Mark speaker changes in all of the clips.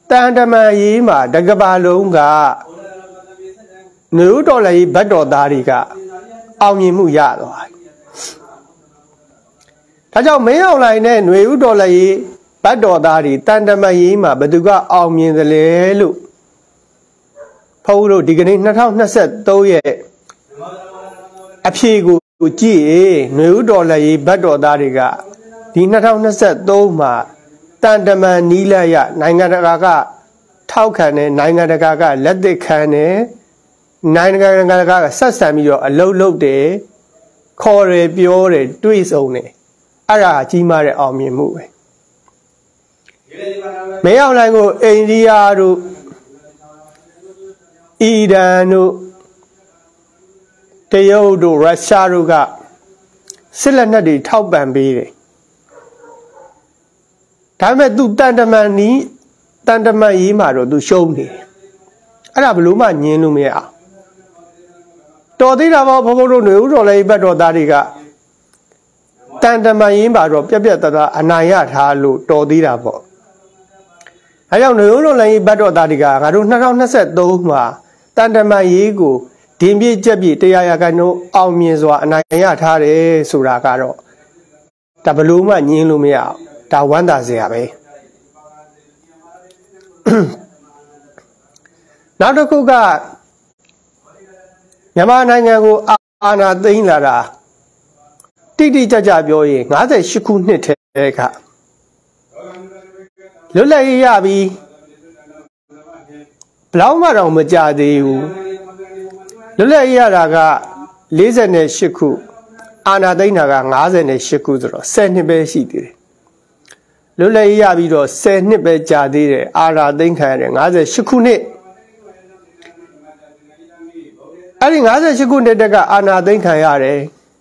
Speaker 1: တန်တမန်ရေးမှာတကဘာလုံးကနွေဦးတော်လှန်ရေးဘတ်တော်သားတွေကအောင်မြင်မှုရသွားတယ်ဒါကြောင့်မင်းအောင်လှိုင်နဲ့နွေဦးတော်လှန်ရေးဘတ်တော်သားတွေတန်တမန်ရေးမှာဘယ်သူကအောင်မြင်သလဲလို့ဖုန်းတို့ဒီကနေ့2023ရဲ့အဖြေကိုကြည့်ရင်နွေဦးတော်လှန်ရေးဘတ်တော်သားတွေကဒီ2023မှာတန်တမန်နီးလက်ရနိုင်ငံတကာကထောက်ခံတယ်နိုင်ငံတကာကလက်သစ်ခံတယ်နိုင်ငံတကာကဆက်ဆံပြီးတော့အလုပ်လုပ်တယ်ခေါ်တယ်ပြောတယ်တွေးဆုံတယ်အဲ့ဒါကြီးမားတဲ့အောင်မြင်မှုပဲမင်းအောင်လှိုင်ကိုအိန္ဒိယတို့အီရန်တို့တရုတ်တို့ရုရှားတို့ကစစ်လက်နက်တွေထောက်ပံ့ပေးတယ်ဒါပေမဲ့သူတန်တမန်ရေးမှာတော့သူရှုံးနေတယ်အဲ့ဒါဘလို့မှညင်းလို့မရအောင်တော်သေးတာပေါ့ဘုံဘုံတို့ຫນွေဦးတော်လည်းဘတ်တော်သားတွေကတန်တမန်ရေးမှာတော့ပြက်ပြက်တသားအနိုင်ရထားလို့တော်သေးတာပေါ့အဲကြောင့်ຫນွေဦးတော်လည်းဘတ်တော်သားတွေကငါတို့2023မှာတန်တမန်ရေးကိုဒင်းပြည့်ကြက်ပြည့်တရားရကန်တို့အောင်မြင်စွာအနိုင်ရထားတယ်ဆိုတာကတော့ဒါဘလို့မှညင်းလို့မရအောင်ဒါဝမ်းသာစရာပဲနောက်တစ်ခုကမြန်မာနိုင်ငံကိုအာဏာသိမ်းလာတာတိတိကျကျပြောရင်58ခုနှစ်ထဲကလွတ်လပ်ရေးရပြီးဘလောက်မှတော့မကြသေးဘူးလွတ်လပ်ရေးရတာက48ခုအာဏာသိမ်းတာက58ခုဆိုတော့10နှစ်ပဲရှိသေးတယ်လွတ်လပ်ရေးရပြီးတော့10နှစ်ပဲကြာသေးတယ်အာဏာသိမ်းခံရတယ်58ခုနှစ်အဲ့ဒီ58ခုနှစ်တက်ကအာဏာသိမ်းခံရတယ်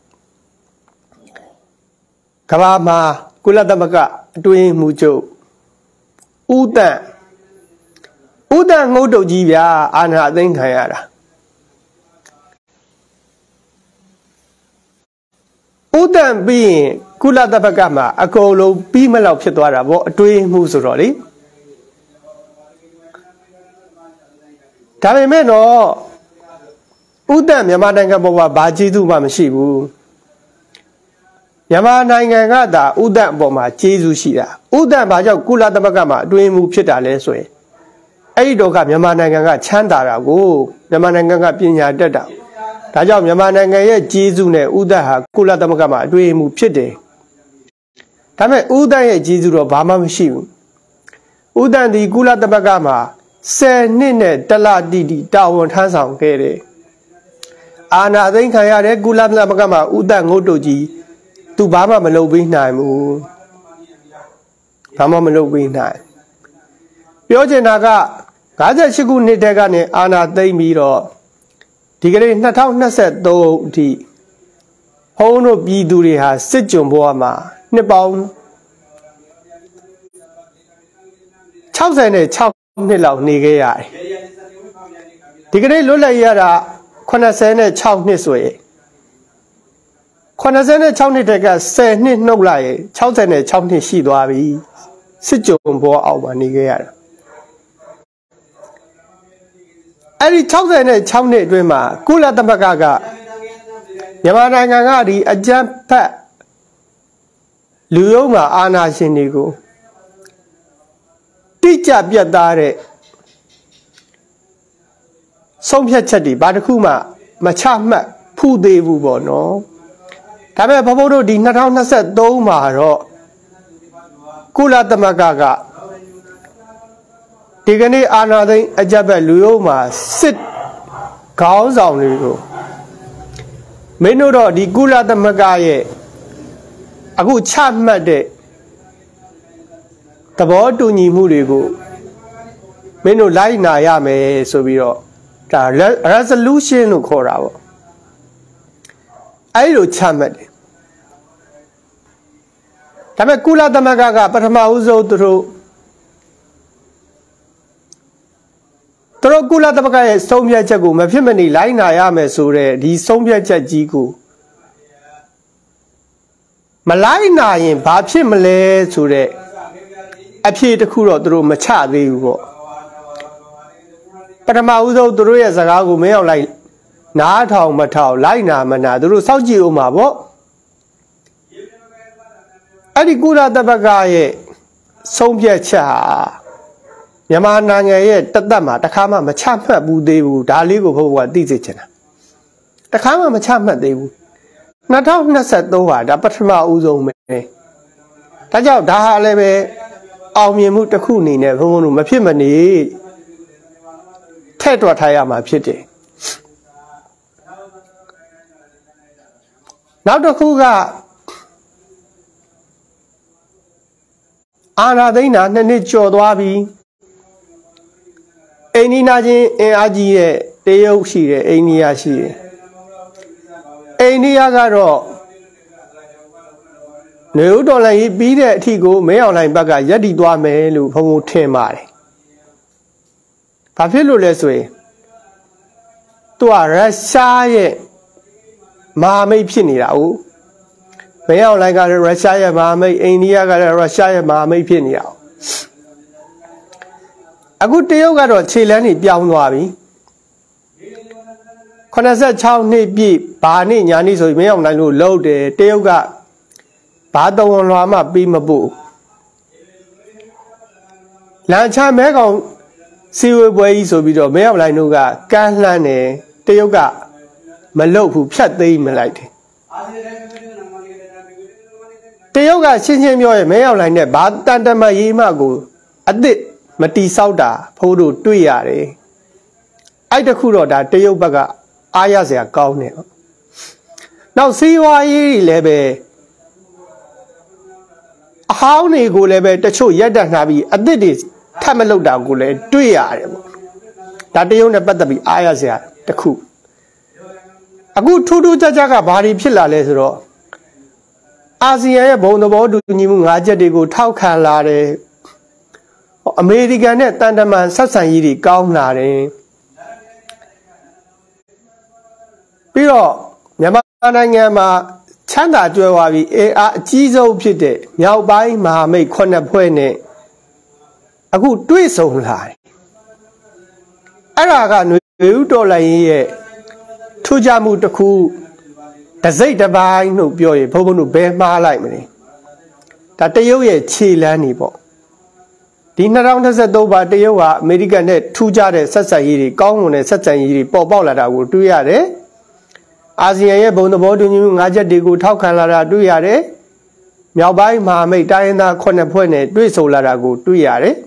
Speaker 1: ကမ္ဘာမှာကုလသမဂ္ဂအတွင်းမှုချုပ်ဦးတန့်ငုတ်တုတ်ကြီးဗျာအာဏာသိမ်းခံရတာဦးတန့်ပြီးရင်ကုလသမဂ္ဂမှာအကုန်လုံးပြီးမလောက်ဖြစ်သွားတာဗောအတွင်းမှုဆိုတော့လေဒါပေမဲ့တော့ဥဒ္ဒမြန်မာနိုင်ငံပေါ်မှာဘာကျေးဇူးမှမရှိဘူးမြန်မာနိုင်ငံကသာဥဒ္ဒအပေါ်မှာကျေးဇူးရှိတာဥဒ္ဒဘာကြောင့်ကုလသမဂ္ဂမှာအတွင်းမှုဖြစ်တာလဲဆိုရင်အဲ့ဒီတော့ကမြန်မာနိုင်ငံကချမ်းသာတာကိုမြန်မာနိုင်ငံကပညာတတ်တာဒါကြောင့်မြန်မာနိုင်ငံရဲ့ကျေးဇူးနဲ့ဥဒ္ဒဟာကုလသမဂ္ဂမှာအတွင်းမှုဖြစ်တယ်ဒါပေမဲ့ဥဒ္ဒရဲ့ကျေးဇူးတော့ဘာမှမရှိဘူးဥဒ္ဒဒီကုလသမဂ္ဂမှာ10နှစ်နဲ့တလတိတိတာဝန်ထမ်းဆောင်ခဲ့တယ်အာဏာသိမ်းခံရတဲ့ကုလသမဂ္ဂမှာဥဒ္ဒငုတ်တုတ်ကြီးသူဘာမှမလုပ်ပေးနိုင်ဘူးဘာမှမလုပ်ပေးနိုင်ပြောချင်တာက58ခုနှစ်တည်းကနေအာဏာသိမ်းပြီးတော့ဒီကနေ့2023အထိဟောင်းတို့ပြည်သူတွေဟာစစ်ကြုံဘဝမှာနှစ်ပေါင်း66နှစ်လောက်နေခဲ့ရတယ်ဒီကနေ့လွတ်လပ်ရတာ86နှစ်ဆိုရင်86နှစ်တက်က10နှစ်နှုတ်လိုက်ရင်66နှစ်ရှိသွားပြီစစ်ကြုံဘောအောက်မှာနေခဲ့ရတာအဲ့ဒီ66နှစ်အတွင်းမှာကုလသမဂ္ဂကမြန်မာနိုင်ငံကဒီအကြမ်းဖက်လူရုံးမှာအာဏာရှင်တွေကိုတိကျပြတ်သားတဲ့ဆုံးဖြတ်ချက်တွေဘာတစ်ခုမှမချမှတ်ဖူးသေးဘူးပေါ့နော်ဒါပေမဲ့ဘုံတို့ဒီ2023မှာတော့ကုလသမဂ္ဂကဒီကနေ့အာဏာသိမ်းအကြမ်းဖက်လူရုံးမှာစစ်ခေါင်းဆောင်တွေကိုမင်းတို့တော့ဒီကုလသမဂ္ဂရဲ့အခုချမှတ်တဲ့သဘောတူညီမှုတွေကိုမင်းတို့လိုက်နာရမယ်ဆိုပြီးတော့ဒါ resolution လို့ခေါ်တာပေါ့အဲ့လိုချမှတ်တယ်ဒါပေမဲ့ကုလသမဂ္ဂကပထမဦးဆုံးသူတို့ကုလသမဂ္ဂရဲ့ဆုံးဖြတ်ချက်ကိုမဖြစ်မနေလိုက်နာရမယ်ဆိုတဲ့ဒီဆုံးဖြတ်ချက်ကြီးကိုမလိုက်နာရင်ဘာဖြစ်မလဲဆိုတဲ့အဖြေတစ်ခုတော့သူတို့မချသေးဘူးပေါ့ပထမဦးဆုံးသူတို့ရဲ့စကားကိုမင်းအောင်လိုက်နားထောင်မထောင်လိုက်နာမနာသူတို့စောင့်ကြည့်ဦးမှာပေါ့အဲ့ဒီကုလသမဂ္ဂရဲ့ဆုံးဖြတ်ချက်ဟာမြန်မာနိုင်ငံရဲ့တသက်မှာတစ်ခါမှမချမှတ်ဘူးသေးဘူးဒါလေးကိုဘုရားသိစေချင်တာတစ်ခါမှမချမှတ်သေးဘူး2023ဟာဒါပထမဦးဆုံးပဲဒါကြောင့်ဒါဟာလည်းပဲအောင်မြင်မှုတစ်ခုအနေနဲ့ဘုံဘုံတို့မဖြစ်မနေထည့်တွက်ထားရမှာဖြစ်တယ်နောက်တစ်ခုကအာဏာသိမ်းတာ2နှစ်ကျော်သွားပြီအိန္ဒိယချင်းအင်အားကြီးတဲ့တရုတ်ရှိတယ်အိန္ဒိယရှိတယ်အိန္ဒိယကတော့နေဦးတော်လည်းပြီးတဲ့အထိကိုမင်းအောင်လှိုင်ဘက်ကရပ်တည်သွားမယ်လို့ဘုံဘုံထင်ပါတယ်ဘာဖြစ်လို့လဲဆိုရင်သူကရုရှားရဲ့မဟာမိတ်ဖြစ်နေတာဟုတ်မင်းအောင်လှိုင်ကလည်းရုရှားရဲ့မဟာမိတ်အိန္ဒိယကလည်းရုရှားရဲ့မဟာမိတ်ဖြစ်နေတာအခုတရုတ်ကတော့ခြေလမ်းတွေပြောင်းသွားပြီ86နှစ်ပြည့်ဘာနှစ်ညာနှစ်ဆိုပြီးမင်းအောင်လှိုင်လို့လှုပ်တယ်တရုတ်ကဘာတော်ဝန်လွာမှပြီးမပို့လန်ချမဲကောင်စီဝေပွဲကြီးဆိုပြီးတော့မင်းအောင်လှိုင်တို့ကကမ်းလှမ်းတယ်တရုတ်ကမလှုပ်ဘူးဖြတ်သိမ်းမလိုက်တယ်တရုတ်ကရှင်းရှင်းပြောရင်မင်းအောင်လှိုင်နဲ့ဘာတန်တမရေးမှကိုအစ်စ်မတီဆောက်တာဖိုးတို့တွေ့ရတယ်အဲ့တခုတော့ဒါတရုတ်ဘက်ကအားရစရာကောင်းတယ်နောက်စီးပွားရေးလည်းပဲအဟောင်းတွေကိုလည်းပဲတချို့ရက်တက်နှာပြီးအစ်စ်တွေထပ်မလုပ်တာကိုလည်းတွေ့ရတယ်ပေါ့ဒါတရုတ်နဲ့ပတ်သက်ပြီးအားရစရာတခုအခုထူးထူးခြားခြားကဘာတွေဖြစ်လာလဲဆိုတော့အာဆီယံရဲ့ဘုံသဘောတူညီမှု5ချက်တွေကိုထောက်ခံလာတယ်အမေရိကန်နဲ့တန်တမန်ဆက်ဆံရေးတွေကောင်းလာတယ်ပြီးတော့မြန်မာနိုင်ငံမှာချမ်းသာကြွယ်ဝပြီးအားအကြီးဆုံးဖြစ်တဲ့မြောက်ပိုင်းမဟာမိတ်9ဖွဲ့နဲ့အခုတွေ့ဆုံလာတယ်အဲ့ဒါကຫນွေဦးတော်လှန်ရေးရဲ့ထူးခြားမှုတစ်ခုတစိတ်တစ်ပိုင်းလို့ပြောရင်ဘုံဘုံတို့ဘယ်မှားလိုက်မလဲဒါတရုတ်ရဲ့ခြေလမ်းနေပေါ့ဒီ2023ပါတရုတ်ကအမေရိကန်နဲ့ထူးခြားတဲ့ဆက်ဆံရေးတွေကောင်းမွန်တဲ့ဆက်ဆံရေးတွေပေါ်ပေါက်လာတာကိုတွေ့ရတယ်အာဆီယံရဲ့ဘုံသဘောတူညီမှု5ချက်တွေကိုထောက်ခံလာတာတွေ့ရတယ်မြောက်ပိုင်းမဟာမိတ်တိုင်းရင်းသား9ဖွဲ့နဲ့တွေ့ဆုံလာတာကိုတွေ့ရတယ်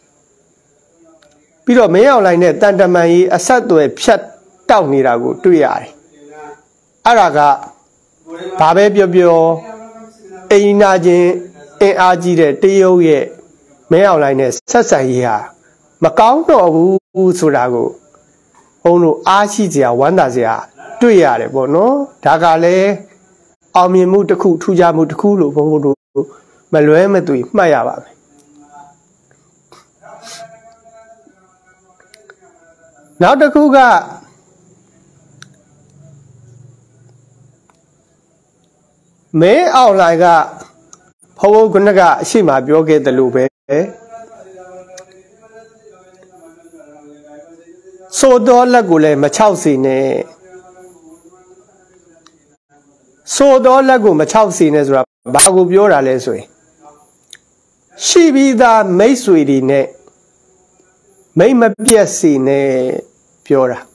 Speaker 1: ပြီးတော့မင်းအောင်လှိုင်နဲ့တန်တမန်ရေးအဆက်အသွယ်ဖြတ်တောက်နေတာကိုတွေ့ရတယ်အဲ့ဒါကဘာပဲပြောပြောအိန္ဒိယချင်းအင်အားကြီးတဲ့တရုတ်ရဲ့မင်းအောင်လှိုင်နဲ့ဆက်ဆံရေးဟာမကောင်းတော့ဘူးဆိုတာကိုဘုံတို့အားရှိစရာဝမ်းသာစရာတွေ့ရတယ်ပေါ့နော်ဒါကလည်းအောင်မြင်မှုတစ်ခုထူးခြားမှုတစ်ခုလို့ဘုံတို့မလွဲမသွေမှတ်ရပါမယ်နောက်တစ်ခုကမင်းအောင်လှိုင်ကဘုံခုနကအရှိမပြောခဲ့တယ်လို့ပဲဆိုတော့လက်ကိုလည်းမချောက်စေနဲ့ဆိုတော့လက်ကိုမချောက်စေနဲ့ဆိုတာဘာကိုပြောတာလဲဆိုရင်ရှိပြီးသားမိတ်ဆွေတွေနဲ့မိတ်မပြတ်စေနဲ့ပြောတာ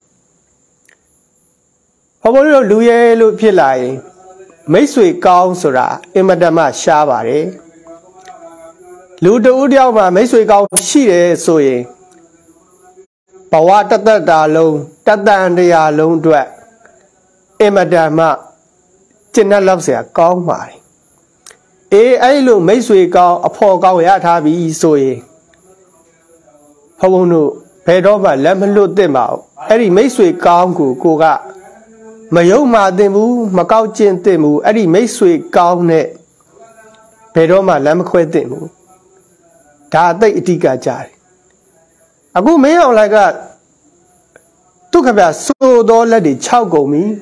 Speaker 1: ဘုံတို့လူရဲလို့ဖြစ်လာရင်မိတ်ဆွေကောင်းဆိုတာအင်မတန်မှရှားပါတယ်လူတဦးတယောက်မှာမိတ်ဆွေကောင်းရှိတယ်ဆိုရင်ဘဝတသက်တာလုံးတတန်တရားလုံးအတွက်အင်မတန်မှကျင့်တတ်လောက်เสียကောင်းပါတယ်အေးအဲ့လိုမိတ်ဆွေကောင်းအဖော်ကောင်းရထားပြီဆိုရင်ဘုံတို့ဘယ်တော့မှလက်မလွတ်သင့်ပါဘူးအဲ့ဒီမိတ်ဆွေကောင်းကိုကမယုံမှသင်ဘူးမကောက်ကျင့်သင့်ဘူးအဲ့ဒီမိတ်ဆွေကောင်းနဲ့ဘယ်တော့မှလမ်းမခွဲသင့်ဘူးဒါအသိအတိကကြတယ်အခုမင်းအောင်လိုက်ကသူ့ခပြဆိုတော့လက်တွေ6ကုန်ပြီ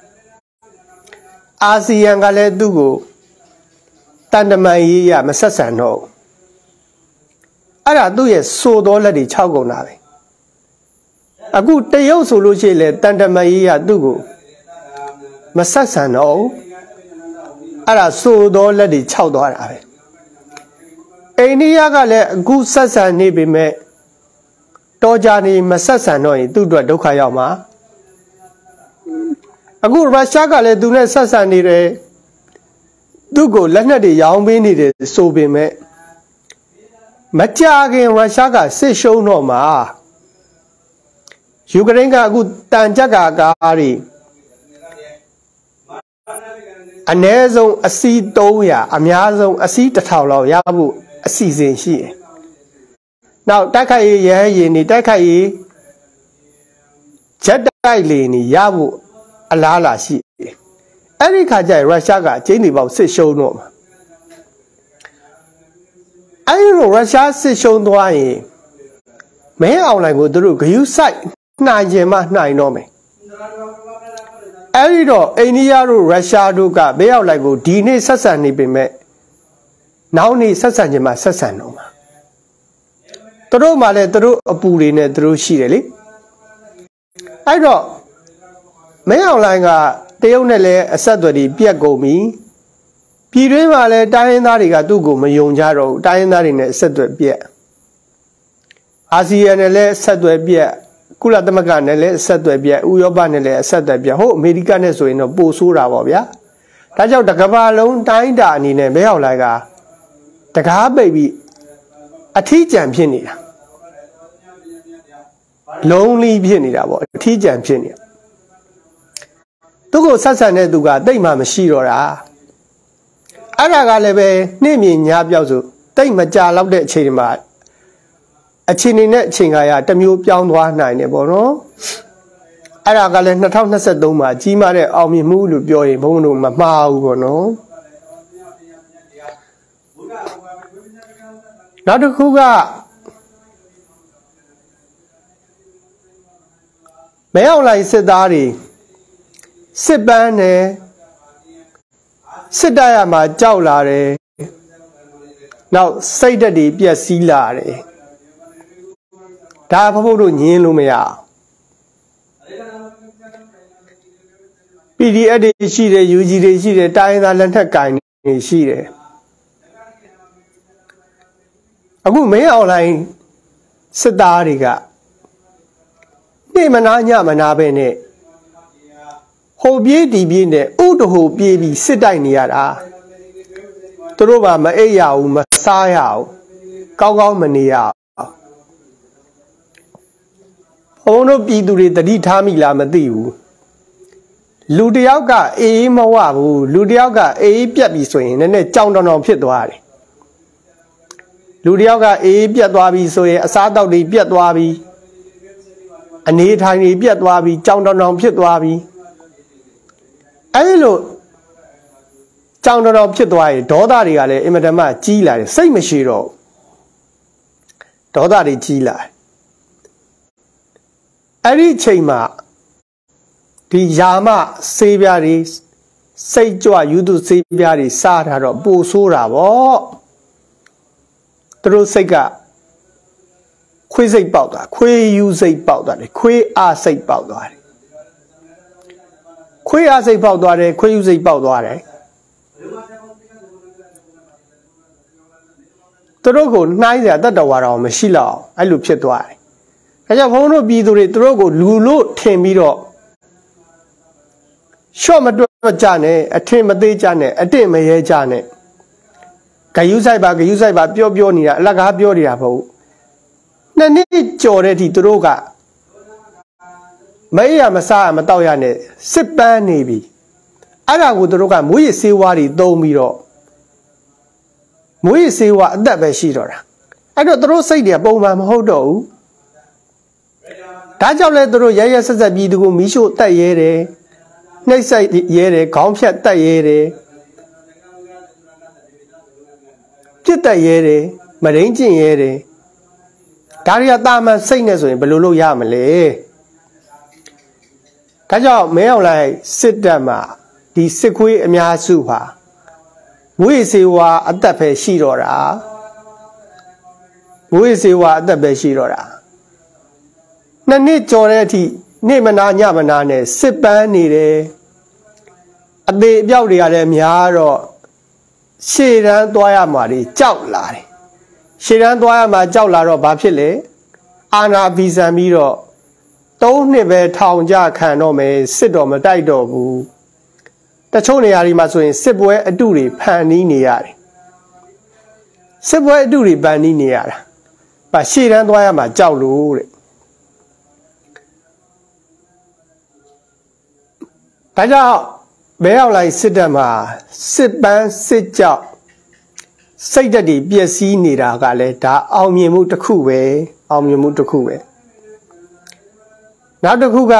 Speaker 1: အာဆီယံကလည်းသူ့ကိုတန်တမန်ရေးရမဆက်ဆံတော့အဲ့ဒါသူ့ရဲ့ဆိုတော့လက်တွေ6ကုန်တာပဲအခုတရုတ်ဆိုလို့ရှိရင်လေတန်တမကြီးကသူ့ကိုမဆက်ဆံတော့အဲ့ဒါဆိုတော့လက်တွေခြောက်သွားတာပဲအိန္ဒိယကလည်းအခုဆက်ဆံနေပေမဲ့တော်ကြနေမဆက်ဆံတော့ရင်သူ့အတွက်ဒုက္ခရောက်မှာအခုရုရှားကလည်းသူနဲ့ဆက်ဆံနေတယ်သူ့ကိုလက်နက်တွေရောင်းပေးနေတယ်ဆိုပေမဲ့မကြခင်ရုရှားကစစ်ရှုံးတော့မှာယူကရိန်းကအခုတန်ကြပ်ကားတွေအနည်းဆုံးအစီး300အများဆုံးအစီး1000လောက်ရဖို့အစီအစဉ်ရှိတယ်။နောက်တိုက်ခိုက်ရေးရဟရင်နေတိုက်ခိုက်ရေးဂျက်တိုက်လေနေရဖို့အလားအလာရှိတယ်။အဲ့ဒီခါကျရင်ရုရှားကအကျဉ်းတွေပေါက်စစ်ရှုံးတော့မှာ။အဲ့ဒီလိုရုရှားစစ်ရှုံးသွားရင်မင်းအောင်လှိုင်ကိုသူတို့ဂယုစိုက်နိုင်ခြင်းမှနိုင်တော့မယ်အဲ့ဒီတော့အိန္ဒိယတို့ရုရှားတို့ကဘေးရောက်လိုက်ကိုဒီနေ့ဆက်ဆံနေပေမဲ့နောက်နေ့ဆက်ဆံခြင်းမှဆက်ဆံတော့မှာသူတို့မှလည်းသူတို့အပူတွေနဲ့သူတို့ရှိတယ်လေအဲ့တော့မင်းအောင်လှိုင်ကတရုတ်နဲ့လည်းအဆက်အသွယ်တွေပြတ်ကုန်ပြီပြည်တွင်းမှာလည်းတိုင်းရင်းသားတွေကသူ့ကိုမယုံကြတော့ဘူးတိုင်းရင်းသားတွေနဲ့အဆက်အသွယ်ပြတ်အာဆီယံနဲ့လည်းဆက်သွယ်ပြက်ကုလသမဂ္ဂနဲ့လည်းဆက်သွယ်ပြက်ဥရောပနဲ့လည်းဆက်သွယ်ပြက်ဟုတ်အမေရိကနဲ့ဆိုရင်တော့ပိုဆိုးတာပေါ့ဗျာဒါကြောင့်တကမ္ဘာလုံးတိုင်းတာအနေနဲ့ဘဲရောက်လိုက်ကတကားပိတ်ပြီးအထီးကျန်ဖြစ်နေတာလုံးလီဖြစ်နေတာပေါ့အထီးကျန်ဖြစ်နေတာသူ့ကိုဆက်ဆံတဲ့သူကတိတ်မှမရှိတော့တာအဲ့ဒါကလည်းပဲနှိမ့်မြင်ညာပြောက်ဆိုတိတ်မကြလောက်တဲ့အချိန်မှာအချိန်နဲ့အချိန်ခါရတမျိုးပြောင်းသွားနိုင်တယ်ပေါ့နော်အဲ့ဒါကလည်း2023မှာကြီးမားတဲ့အောင်မြင်မှုလို့ပြောရင်ဘုန်းဘုန်းတို့မမှားဘူးပေါ့နော်နောက်တစ်ခုကမဲအောင်လိုင်စစ်သားတွေစစ်ပန်းတယ်စစ်တပ်ရမှာကြောက်လာတယ်နောက်စိတ်ဓာတ်တွေပြက်စီးလာတယ်ဒါဘုဖို့တို့ညင်းလို့မရ PDF တွေရှိတယ် UG တွေရှိတယ်တိုင်းရင်းသားလက်ထက်ကင်တွေရှိတယ်အခုမင်းအောင်လိုင်းစစ်သားတွေကနေ့မနာညမနာပဲနဲ့ဟိုပြေးဒီပြေးနဲ့ဥတဟိုပြေးပြီးစစ်တိုက်နေရတာသူတို့ကမအိပ်ရဘူးမစားရဘူးကောင်းကောင်းမနေရဘုံတို့ပြည်သူတွေတတိထားမိလားမသိဘူးလူတယောက်ကအေးမဝဘူးလူတယောက်ကအေးပြတ်ပြီဆိုရင်နည်းနည်းကြောင်တောင်ဖြစ်သွားတယ်လူတယောက်ကအေးပြတ်သွားပြီဆိုရင်အစားအသောက်တွေပြတ်သွားပြီအနေထိုင်တွေပြတ်သွားပြီကြောင်တောင်ဖြစ်သွားပြီအဲဒီလိုကြောင်တောင်ဖြစ်သွားရင်ဒေါသတွေကလည်းအင်မတန်မှကြီးလာတယ်စိတ်မရှိတော့ဒေါသတွေကြီးလာတယ်အဲ့ဒီအချိန်မှာဒီယာမဆေးပြားတွေစိတ်ကြွယူသူဆေးပြားတွေစားထားတော့ပိုဆိုးတာပေါ့သူတို့စိတ်ကခွေးစိတ်ပေါက်သွားခွေးယူစိတ်ပေါက်သွားတယ်ခွေးအားစိတ်ပေါက်သွားတယ်ခွေးအားစိတ်ပေါက်သွားတယ်ခွေးယူစိတ်ပေါက်သွားတယ်သူတို့ကိုနှိုင်းစရာတတ်တော်တော်မရှိတော့အဲ့လိုဖြစ်သွားတယ်ဒါကြောင့်ဘုန်းတို့ပြည်သူတွေသူတို့ကိုလူလို့ထင်ပြီးတော့ရှော့မတွက်ကြနဲ့အထင်မသေးကြနဲ့အတင့်မရဲကြနဲ့ဂယုဆိုင်ပါပြောနေတာအလကားပြောနေတာမဟုတ်နှစ်နှစ်ကြော်တဲ့အထိသူတို့ကမအေးရမစားရမတောက်ရနဲ့စစ်ပန်းနေပြီအဲ့ဒါကိုသူတို့ကမွေးရစေးဝါးတွေသုံးပြီးတော့မွေးရစေးဝါးအသက်ပဲရှိတော့တာအဲ့တော့သူတို့စိတ်တွေပုံမှန်မဟုတ်တော့ဘူးဒါကြောင့်လဲသူတို့ရရဆက်ဆက်ပြီးသူကိုမီးရှို့တက်ရဲတယ်နှိပ်ဆက်ရဲတယ်ခေါင်းဖြတ်တက်ရဲတယ်ပြစ်တက်ရဲတယ်မရင်းကျင်ရဲတယ်ဒါတွေကတာမန်စိတ်နဲ့ဆိုရင်ဘယ်လိုလုပ်ရမလဲဒါကြောင့်မဲအောင်လိုက်စစ်တပ်မှာဒီစစ်ခွေးအများစုဟာမွေးစေဝါအသက်ပဲရှိတော့တာမွေးစေဝါအသက်ပဲရှိတော့တာနှစ်ကြော်တဲ့အထိနေ့မနာညမနာနဲ့စစ်ပန်းနေတယ်အသေးအပြောက်တွေကလည်းများတော့ရှေ့တန်းသွားရမှာတွေကြောက်လာတယ်ရှေ့တန်းသွားရမှာကြောက်လာတော့ဘာဖြစ်လဲအာနာဗီဇံပြီးတော့3 နှစ်ပဲထောင်ကြခံတော့မယ်စစ်တော့မတိုက်တော့ဘူးတချို့နေရာတွေမှာဆိုရင်စစ်ပွဲအတုတွေဖန်နီးနေရတယ်စစ်ပွဲအတုတွေဖန်နီးနေရတာဗာရှေ့တန်းသွားရမှာကြောက်လို့တဲ့ဒါကြောင့်မဲအောင်လိုက်စစ်တပ်မှာစစ်ပန်းစစ်ကြောက်စိတ်ဓာတ်တွေပျက်စီးနေတာကလည်းဒါအောင်မြင်မှုတစ်ခုပဲအောင်မြင်မှုတစ်ခုပဲနောက်တစ်ခုက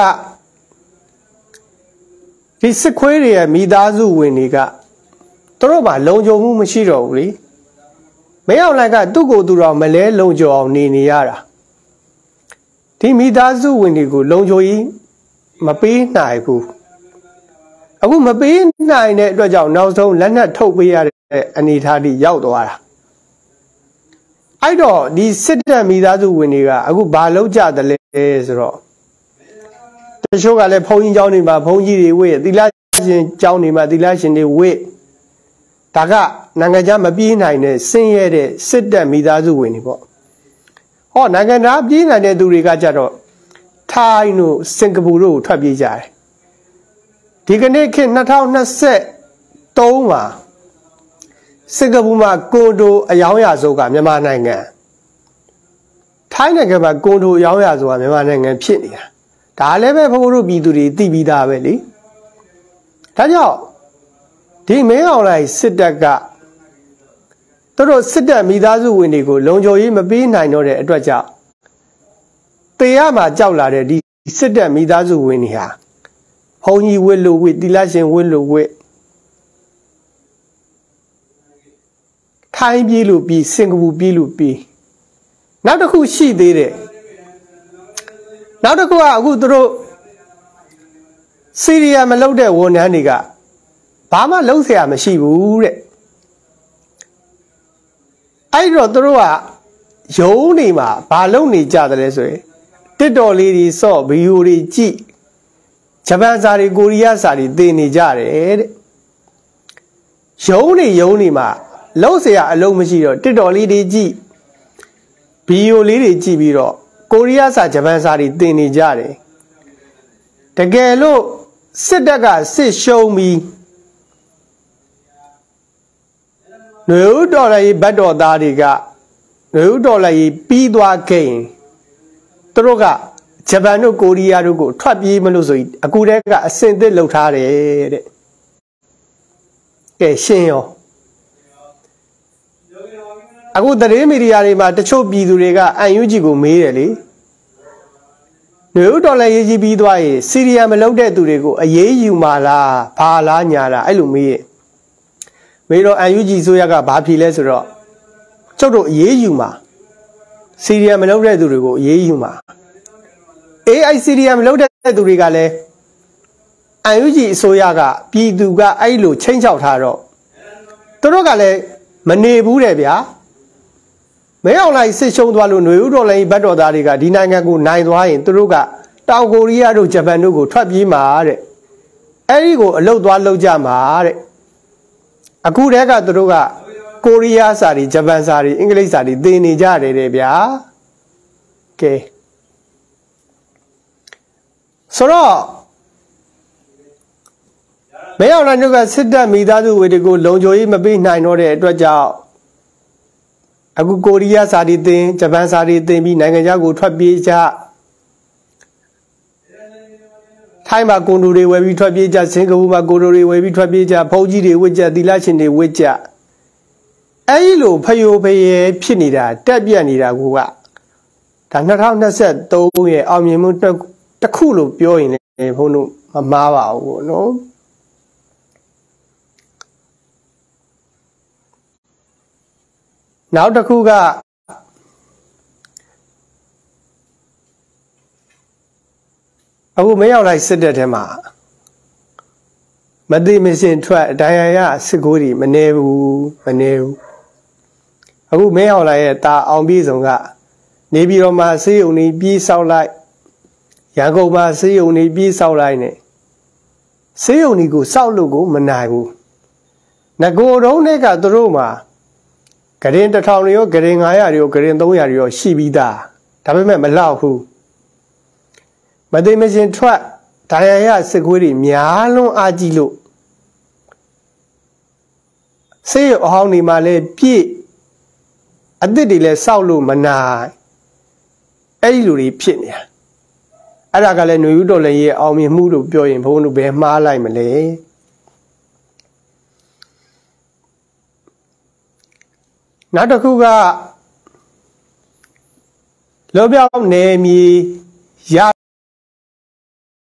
Speaker 1: ဒီစစ်ခွေးတွေရဲ့မိသားစုဝင်တွေကသူတို့မှာလုံခြုံမှုမရှိတော့ဘူးလေမဲအောင်လိုက်ကသူ့ကိုယ်သူတော်မလဲလုံခြုံအောင်နေရတာဒီမိသားစုဝင်တွေကိုလုံခြုံရေးမပေးနိုင်ဘူးအခုမပေးနိုင်တဲ့အတွက်ကြောင့်နောက်ဆုံးလက်နက်ထုတ်ပေးရတဲ့အနေအထားတွေရောက်သွားတာအဲ့တော့ဒီစစ်တပ်မိသားစုဝင်တွေကအခုဘာလုပ်ကြတယ်လဲဆိုတော့တချို့ကလည်းဘုန်းကြီးကျောင်းတွေမှာဘုန်းကြီးတွေဝေ့သီလရှင်ကျောင်းတွေမှာသီလရှင်တွေဝေ့ဒါကနိုင်ငံခြားမပြေးနိုင်တဲ့ဆင်းရဲတဲ့စစ်တပ်မိသားစုဝင်တွေပေါ့ဟောနိုင်ငံသားပြေးနိုင်တဲ့သူတွေကကြတော့ထိုင်းတို့စင်ကာပူတို့ထွက်ပြေးကြတယ်ဒီကနေ့ခေတ်2023မှာစင်ကာပူမှာကွန်ဒိုအယောင်းရဆုံးကမြန်မာနိုင်ငံထိုင်းနိုင်ငံမှာကွန်ဒိုအယောင်းရဆုံးကမြန်မာနိုင်ငံဖြစ်နေတာဒါလည်းပဲဘုရားတို့ပြည်သူတွေသိပြီးသားပဲလေဒါကြောင့်ဒီမင်းအောင်လိုက်စစ်တပ်ကသူတို့စစ်တပ်မိသားစုဝင်တွေကိုလုံခြုံရေးမပေးနိုင်တော့တဲ့အတွက်ကြောင့်တေရမှာကြောက်လာတဲ့ဒီစစ်တပ်မိသားစုဝင်တွေဟာဘုန်းကြီးဝစ်လို့ဝစ်သီလရှင်ဝစ်လို့ဝစ်ထိုင်းပြေးလို့ပြီးစင်ကာပူပြေးလို့ပြီးနောက်တစ်ခုရှိသေးတယ်နောက်တစ်ခုကအခုသူတို့စီးရီးယားမလုပ်တဲ့ဝန်ထမ်းတွေကဘာမှလုပ်เสียမရှိဘူးတဲ့အဲ့တော့သူတို့ကရုံးနေမှာဘာလုပ်နေကြတယ်လဲဆိုရင်တစ်တော်လေးတွေစော့ဗီဒီယိုတွေကြည့်ဂျပန်စာတွေကိုရီးယားစာတွေသင်နေကြတယ်တဲ့ရုံးနေမှာလုပ်เสียအလုံးမရှိတော့တစ်တော်လေးတွေကြည့်ဗီဒီယိုလေးတွေကြည့်ပြီးတော့ကိုရီးယားစာဂျပန်စာတွေသင်နေကြတယ်တကယ်လို့စစ်တပ်ကစစ်ရှုံးပြီးနွေဦးတော်လည်းဘတ်တော်သားတွေကနွေဦးတော်လည်းပြီးသွားခဲ့ရင်သူတို့ကဂျပန်တို့ကိုရီးယားတို့ကိုထွက်ပြေးမလို့ဆိုပြီးအခုတည်းကအစင်သစ်လှုပ်ထားတယ်တဲ့ကဲရှင်းရောအခုသတင်းမီဒီယာတွေမှာတချို့ပြည်သူတွေကအန်ယူဂျီကိုမေးတယ်လေနွေဦးတော်လည်းရေးကြည့်ပြီးသွားရင်စီးရီးယားမလုပ်တဲ့သူတွေကိုအေးအေးယူမှာလားဘာလားညာလားအဲ့လိုမေးတော့အန်ယူဂျီဆိုရကဘာဖြေလဲဆိုတော့ကျုပ်တို့အေးအေးယူမှာစီးရီးယားမလုပ်တဲ့သူတွေကိုအေးအေးယူမှာAI စီးရီးယားမလုပ်တဲ့သူတွေကလည်းအန်ယူဂျီအစိုးရကပြည်သူကအဲ့လိုချိန်ချောက်ထားတော့သူတို့ကလည်းမနေဘူးတဲ့ဗျာမဲအောင်လိုက်စစ်ရှုံးသွားလို့ຫນွေဦးတော်လိုင်းဘတ်တော်သားတွေကဒီနိုင်ငံကိုနိုင်သွားရင်သူတို့ကတောင်ကိုရီးယားတို့ဂျပန်တို့ကိုထွက်ပြေးမှာတဲ့အဲ့ဒီကိုအလုတ်သွားလောက်ကြမှာတဲ့အခုတည်းကသူတို့ကကိုရီးယားစာတွေဂျပန်စာတွေအင်္ဂလိပ်စာတွေသင်နေကြတယ်တဲ့ဗျာကဲဆိုတော့မဲအောင်လိုက်တို့ကစစ်တပ်မိသားစုဝင်တွေကိုလုံခြုံရေးမပေးနိုင်တော့တဲ့အတွက်ကြောင့်အခုကိုရီးယားစာတွေသင်ဂျပန်စာတွေသင်ပြီးနိုင်ငံခြားကိုထွက်ပြေးကြထိုင်းမှာကွန်ဒိုတွေဝယ်ပြီးထွက်ပြေးကြစင်ကာပူမှာကွန်ဒိုတွေဝယ်ပြီးထွက်ပြေးကြဘုန်းကြီးတွေဝစ်ကြသီလရှင်တွေဝစ်ကြအဲ့ဒီလိုဖယိုဖယဲဖြစ်နေတာတက်ပြတ်နေတာကဒါ2023ရဲ့အောင်မြင်မှုတစ်ခုလို့ပြောရင်လည်းဘုန်းတို့မမှားပါဘူးနော်နောက်တစ်ခုကအခုမရောက်လိုက်စစ်တပ်ထဲမှာမသိမစင်ထွက်ဒဏ်ရာရစစ်ကိုတွေမနေဘူးအခုမင်းအောင်လိုက်ရဲ့တာအောင်ပြေဆုံးကနေပြီးတော့မှဆေးရုံကြီးပြေးဆောက်လိုက်ရန်ကုန်မှာစေယုံနေပြီးစောက်လိုက်နဲ့စေယုံဒီကိုစောက်လို့ကိုမနိုင်ဘူးငကိုတုံးတဲ့ကသူတို့မှာဂရင်1000ရောဂရင်900ရောဂရင်300ရောရှိပြီးသားဒါပေမဲ့မလောက်ဘူးမသိမချင်းထွက်ဒါရရစစ်ခွေးတွေများလွန်းအားကြီးလို့စေယုံအဟောင်းဒီမှာလဲပြည့်အသစ်တွေလဲစောက်လို့မနိုင်အဲ့ဒီလူတွေဖြစ်နေတာအဲ့ဒါကလည်းຫນွေဦးတော်လည်းရဲ့အောင်မြင်မှုလို့ပြောရင်ဘုန်းတို့ဘယ်မှားလိုက်မလဲနောက်တစ်ခုကလောပြောင်းနေမီရ